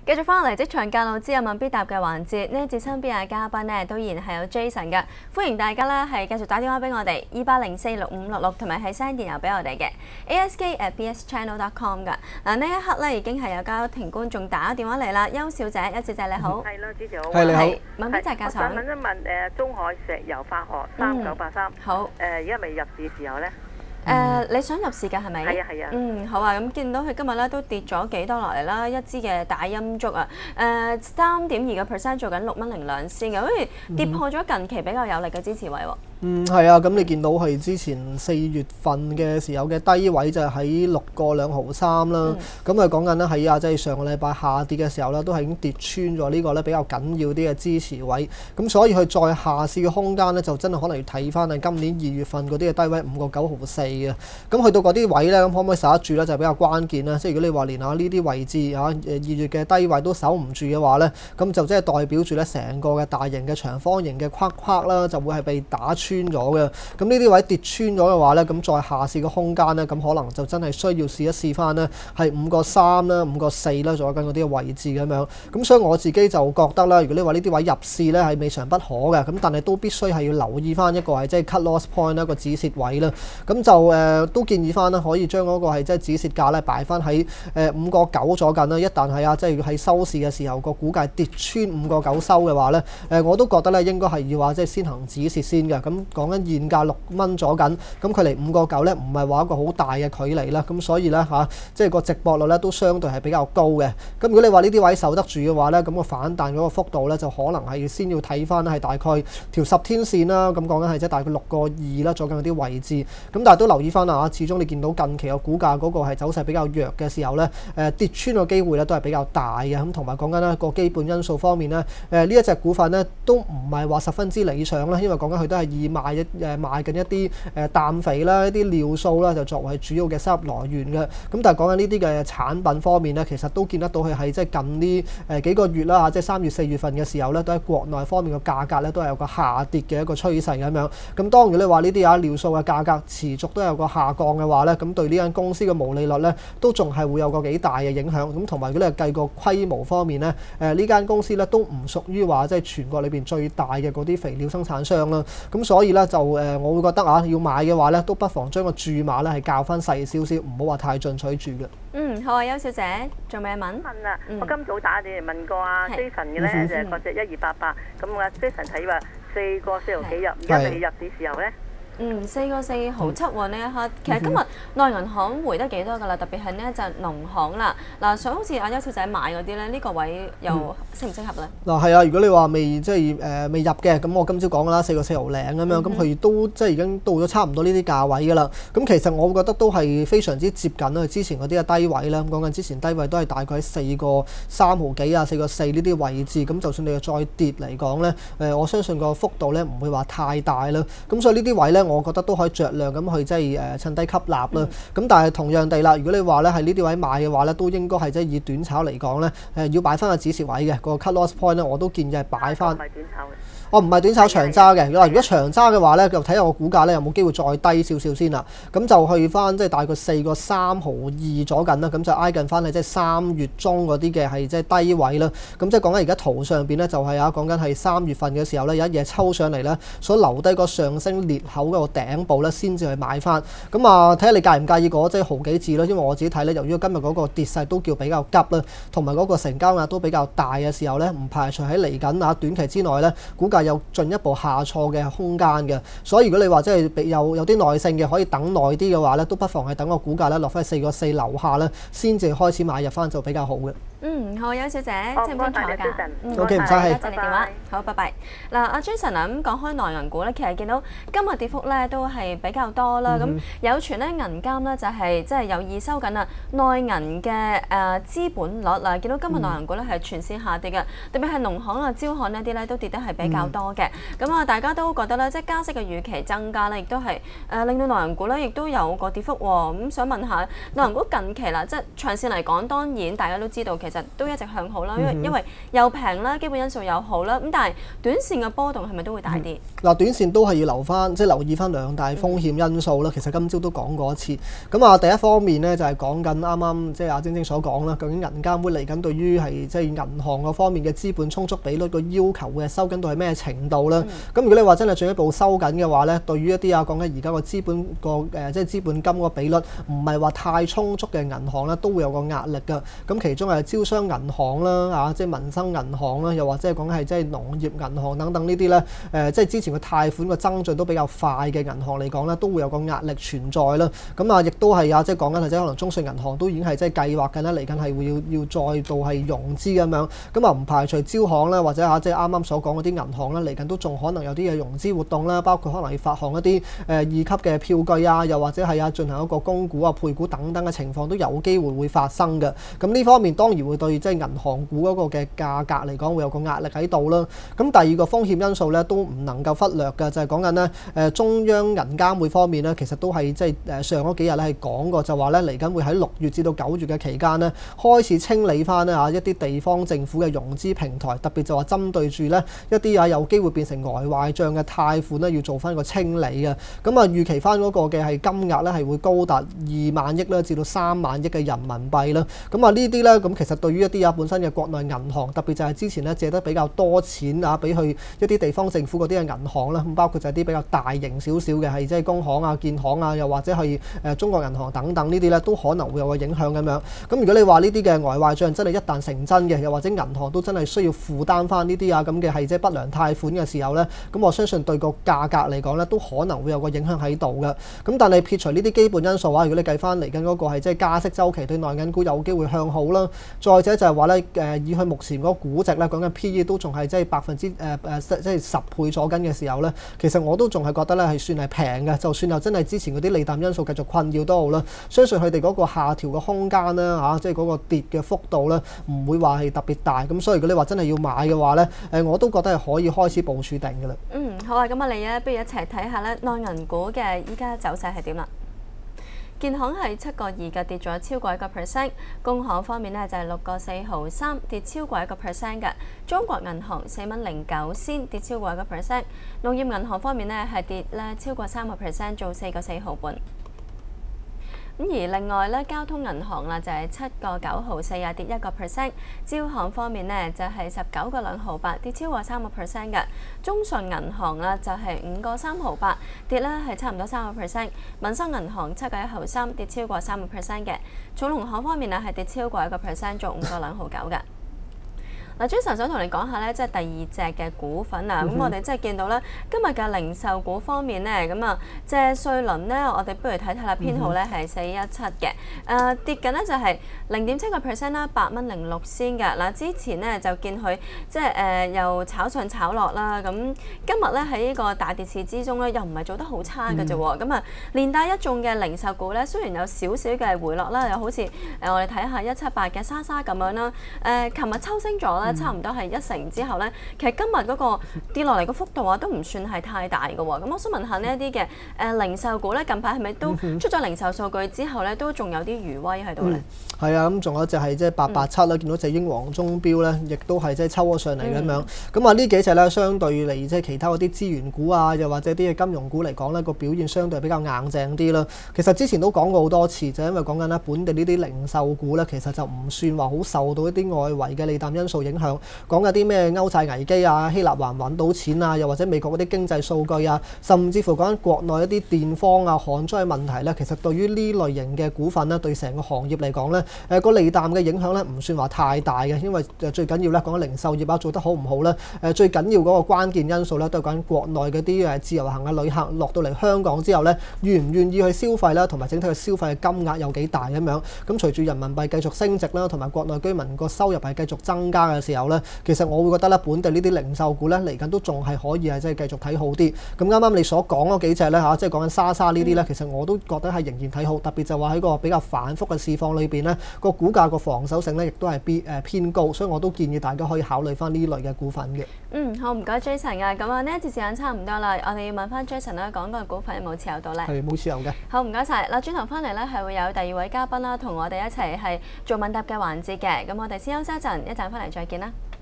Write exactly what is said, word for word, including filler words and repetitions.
繼續翻落嚟職場教路之有問必答嘅環節，呢一節身邊嘅嘉賓呢，都依然係有 Jason 嘅，歡迎大家咧係繼續打電話俾我哋二八零四六五六六，同埋係 send 電郵俾我哋嘅 A S K at b s channel dot com 㗎。嗱呢一刻咧已經係有家庭觀眾打電話嚟啦，邱小姐，邱小姐你好， 係啦，主持好， 係你好， 問邊隻教授？ 我想問一問誒中海石油化學三九八三， 好， 誒而家未入市時候咧？ 誒、呃，你想入市㗎係咪？ 係啊係啊。 嗯，好啊，咁見到佢今日咧都跌咗幾多落嚟啦，一支嘅大陰燭啊，誒三點二個 percent 做緊六蚊零兩仙嘅，好似跌破咗近期比較有力嘅支持位喎。 嗯，係啊，咁你見到係之前四月份嘅時候嘅低位就係喺六個兩毫三啦。咁啊講緊咧喺啊，即係上個禮拜下跌嘅時候咧，都係已經跌穿咗呢個咧比較緊要啲嘅支持位。咁所以佢再下試嘅空間咧，就真係可能要睇翻係今年二月份嗰啲嘅低位五個九毫四嘅。咁去到嗰啲位咧，咁可唔可以守得住咧？就係比較關鍵啦。即係如果你話連下呢啲位置嚇誒二月嘅低位都守唔住嘅話咧，咁就即係代表住咧成個嘅大型嘅長方形嘅框框啦，就會係被打穿咗嘅。咁呢啲位跌穿咗嘅話咧，咁再下試嘅空間咧，咁可能就真係需要試一試翻咧，係五個三啦、五個四啦，左緊嗰啲嘅位置咁樣。咁所以我自己就覺得啦，如果你話呢啲位入市咧係未嘗不可嘅，咁但係都必須係要留意翻一個係即係 cut loss point 一個止蝕位啦。咁就誒、呃、都建議翻啦，可以將嗰個係即係止蝕價咧擺翻喺誒五個九左近啦。一旦係啊，即係喺收市嘅時候個股價跌穿五個九收嘅話咧，誒、呃、我都覺得咧應該係要話即係先行止蝕先嘅。咁講緊現價六蚊左緊，咁距離五個九咧唔係話一個好大嘅距離啦。咁所以咧嚇、啊，即係個值博率咧都相對係比較高嘅。咁如果你話呢啲位守得住嘅話咧，咁個反彈嗰個幅度咧就可能係先要睇翻係大概條十天線啦。咁講緊係即係大概六個二啦，左近嗰啲位置。咁但係都留意翻啊，始終你見到近期個股價嗰個係走勢比較弱嘅時候咧，誒、呃、跌穿嘅機會咧都係比較大嘅。咁同埋講緊咧個基本因素方面咧，誒呢一隻股份咧都唔係話十分之理想啦，因為講緊佢都係以賣一誒賣緊一啲誒氮肥啦、一啲尿素啦，就作為主要嘅收入來源嘅。咁但係講緊呢啲嘅產品方面咧，其實都見得到佢係即係近呢誒幾個月啦，即係三月四月份嘅時候咧，都喺國內方面嘅價格咧都係有個下跌嘅一個趨勢咁樣。咁當然你話呢啲啊尿素嘅價格持續都有個下降嘅話咧，咁對呢間公司嘅毛利率咧都仲係會有個幾大嘅影響。咁同埋如果你係計個規模方面咧，誒呢間公司咧都唔屬於話即係全國裏邊最大嘅嗰啲肥料生產商啦。咁所以咧就誒我會覺得啊，要買嘅話咧都不妨將個注碼咧係較翻細少少，唔好話太進取住嘅。 嗯，好啊，邱小姐，仲未問？ 問啊， 嗯、 我今早打電嚟問過阿 Jason 嘅咧，就係嗰隻一二八八，咁阿 Jason 睇話四個四毫幾入，而家未入市時候咧。 嗯，四個四毫七喎呢一刻，其實今日內銀行回得幾多㗎啦？特別係呢一隻農行啦，嗱，想好似阿邱小姐買嗰啲咧，呢、這個位又適唔適合咧？ 嗱係啊，如果你話未即係誒、呃、未入嘅，咁我今朝講㗎啦，四個四毫零咁樣，咁佢、嗯、都即係已經到咗差唔多呢啲價位㗎啦。咁其實我會覺得都係非常之接近啦，之前嗰啲嘅低位啦。咁講緊之前低位都係大概四個三毫幾啊，四個四呢啲位置。咁就算你再跌嚟講咧，誒、呃、我相信個幅度咧唔會話太大啦。咁所以呢啲位咧，我覺得都可以着量咁去即係誒趁低吸納啦。咁、嗯、但係同樣地啦，如果你話咧係呢啲位買嘅話咧，都應該係即係以短炒嚟講咧，誒要擺翻個止蝕位嘅、個 cut loss point 咧，我都建議係擺翻。我唔係短炒長揸嘅，嗱如果長揸嘅話咧，就睇下個股價咧有冇機會再低少少先啦。咁就去翻即係大概四個三毫二左近啦，咁就挨近翻係即係三月中嗰啲嘅係即係低位啦。咁即係講緊而家圖上邊咧就係啊講緊係三月份嘅時候咧有一嘢抽上嚟咧，所留低個上升裂口嗰個頂部咧先至去買翻。咁啊睇下你介唔介意嗰即係毫幾字啦，因為我自己睇咧，由於今日嗰個跌勢都叫比較急啦，同埋嗰個成交額都比較大嘅時候咧，唔排除喺嚟緊啊短期之內咧股價有進一步下挫嘅空間嘅，所以如果你話即係有有啲耐性嘅，可以等耐啲嘅話咧，都不妨係等個股價咧落翻去四個四樓下咧，先至開始買入翻就比較好嘅。 嗯，好，邱小姐，清唔清楚㗎？嗯， OK，唔使氣， 多謝你電話。好，拜拜。嗱，阿 Jason 啊，咁講開內銀股咧，其實見到今日跌幅咧都係比較多啦。咁、嗯、有傳咧銀監咧就係即係有意收緊啊內銀嘅誒資本率啦。見到今日內銀股咧係全線下跌嘅，特別係農行啊、招行呢啲咧都跌得係比較多嘅。咁啊、嗯，大家都覺得咧，即係加息嘅預期增加咧，亦都係誒、呃、令到內銀股咧亦都有個跌幅喎。咁想問下內銀股近期啦，即係長線嚟講，當然大家都知道其實實都一直向好啦，因為因為又平啦，基本因素又好啦。咁但係短線嘅波動係咪都會大啲？ 嗱、嗯，短線都係要留翻，即係留意翻兩大風險因素啦。其實今朝都講過一次。咁啊，第一方面咧就係講緊啱啱即係阿晶晶所講啦，究竟銀監會嚟緊對於係即係銀行嗰方面嘅資本充足比率個要求嘅收緊到係咩程度咧？咁、嗯、如果你話真係進一步收緊嘅話咧，對於一啲啊講緊而家個資本個誒即係資本金個比率唔係話太充足嘅銀行咧，都會有個壓力㗎。咁其中係招商銀行啦，啊即係民生銀行啦，又或者係講係即係農業銀行等等呢啲咧，誒、呃、即係之前個貸款個增長都比較快嘅銀行嚟講咧，都會有個壓力存在啦。咁啊，亦都係啊，即係講緊係即係可能中信銀行都已經係即係計劃緊啦，嚟緊係會要要再度係融資咁樣。咁啊，唔排除招行啦，或者嚇即係啱啱所講嗰啲銀行啦，嚟緊都仲可能有啲嘅融資活動啦，包括可能要發行一啲誒二級嘅票據啊，又或者係啊進行一個供股啊、配股等等嘅情況都有機會會發生嘅。咁呢方面當然會對即係銀行股嗰個嘅價格嚟講會有個壓力喺度啦。咁第二個風險因素咧都唔能夠忽略嘅，就係講緊呢誒中央銀監會方面呢，其實都係即係誒上嗰幾日咧係講過，就話咧嚟緊會喺六月至到九月嘅期間呢，開始清理翻呢嚇一啲地方政府嘅融資平台，特別就話針對住呢一啲啊有機會變成呆壞帳嘅貸款呢，要做翻個清理嘅。咁啊預期翻嗰個嘅係金額咧係會高達二萬億啦至到三萬億嘅人民幣啦。咁啊呢啲咧咁其實對於一啲啊本身嘅國內銀行，特別就係之前咧借得比較多錢啊，俾去一啲地方政府嗰啲嘅銀行啦，咁包括就係啲比較大型少少嘅係即係工行啊、建行啊，又或者係誒中國銀行等等呢啲咧，都可能會有個影響咁樣。咁如果你話呢啲嘅呆壞帳真係一旦成真嘅，又或者銀行都真係需要負擔翻呢啲啊咁嘅係即係不良貸款嘅時候咧，咁我相信對個價格嚟講咧，都可能會有個影響喺度嘅。咁但係撇除呢啲基本因素啊，如果你計翻嚟緊嗰個係即係加息週期對內銀股有機會向好啦。再者就係話咧誒，以佢目前嗰個估值咧，講緊 P E 都仲係即係百分之誒誒即係十倍左緊嘅時候咧，其實我都仲係覺得咧係算係平嘅。就算又真係之前嗰啲利淡因素繼續困擾都好啦，相信佢哋嗰個下調嘅空間啦嚇，即係嗰個跌嘅幅度咧，唔會話係特別大。咁所以如果你話真係要買嘅話咧，誒我都覺得係可以開始部署定嘅啦。 嗯，好啊，咁我哋咧不如一齊睇下咧內銀股嘅依家走勢係點啦。建行係七個二嘅，跌咗超過一個 percent。工行方面呢，就係六個四毫三，跌超過一個 percent 嘅。中國銀行四蚊零九仙，跌超過一個 percent。農業銀行方面呢，係跌咧超過三個 percent，做四個四毫半。咁而另外咧，交通銀行啦就係七個九毫四啊，跌一個 percent。招行方面呢，就係十九個兩毫八，跌超過三個 percent 嘅。中信銀行啦就係五個三毫八，跌咧係差唔多三個 percent。民生銀行七個一毫三，跌超過三個 percent 嘅。重農行方面啊係跌超過一個 percent，做五個兩毫九嘅。嗱，Jason想同你講下咧，即係第二隻嘅股份啊。咁、嗯、我哋即係見到咧，今日嘅零售股方面咧，咁啊，謝瑞麟咧，我哋不如睇睇啦，編號咧係四一七嘅。誒、呃、跌緊咧就係零點七個 percent 啦，八蚊零六仙嘅。嗱，之前咧就見佢即係誒、呃、又炒上炒落啦。咁今日咧喺呢個大跌市之中咧，又唔係做得好差嘅啫喎。咁啊、嗯，連帶一眾嘅零售股咧，雖然有少少嘅回落啦，又好似誒、呃、我哋睇下一七八嘅莎莎咁樣啦。誒、呃，琴日抽升咗。差唔多係一成之後咧，其實今日嗰個跌落嚟嘅幅度啊，都唔算係太大嘅喎。咁我想問下呢一啲嘅誒零售股咧，近排係咪都出咗零售數據之後咧，都仲有啲餘威喺度咧？係、 嗯、啊，咁仲有就係即係八八七啦，見到隻英皇鐘錶咧，亦都係即係抽咗上嚟咁樣。咁啊呢幾隻咧，相對嚟即係其他嗰啲資源股啊，又或者啲嘅金融股嚟講咧，個表現相對比較硬淨啲啦。其實之前都講過好多次，就係、因為講緊咧本地呢啲零售股咧，其實就唔算話好受到一啲外圍嘅利淡因素影響。講緊啲咩歐債危機啊，希臘還唔揾到錢啊，又或者美國嗰啲經濟數據啊，甚至乎講緊國內一啲電荒啊、旱災問題咧，其實對於呢類型嘅股份咧，對成個行業嚟講咧，誒個利淡嘅影響咧，唔算話太大嘅，因為最緊要咧講緊零售業啊做得好唔好咧，誒最緊要嗰個關鍵因素咧，都係講緊國內嗰啲誒自由行嘅旅客落到嚟香港之後咧，願唔願意去消費啦，同埋整體嘅消費嘅金額有幾大咁樣。咁隨住人民幣繼續升值啦，同埋國內居民個收入係繼續增加嘅時候咧，其實我會覺得咧，本地呢啲零售股咧嚟緊都仲係可以係即係繼續睇好啲。咁啱啱你所講嗰幾隻咧嚇，即係講緊莎莎呢啲咧，嗯、其實我都覺得係仍然睇好，特別就話喺個比較反覆嘅市況裏邊咧，個股價個防守性咧亦都係偏誒偏高，所以我都建議大家可以考慮翻呢類嘅股份嘅。 嗯，好，唔該 Jason 啊，咁啊呢一節時間差唔多啦，我哋要問翻 Jason 啦，講個股份有冇持有到咧？ 係冇持有嘅。 好，唔該晒。嗱，轉頭翻嚟咧係會有第二位嘉賓啦，同我哋一齊係做問答嘅環節嘅，咁我哋先休息一陣，一陣翻嚟再見啦。